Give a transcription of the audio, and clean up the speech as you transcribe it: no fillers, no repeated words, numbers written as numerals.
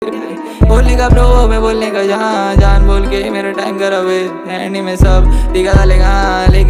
बोलने का ब्रो मैं बोलने का जहाँ जान बोल के मेरा टाइम करा वे एंडी में सब दिखा डालेगा।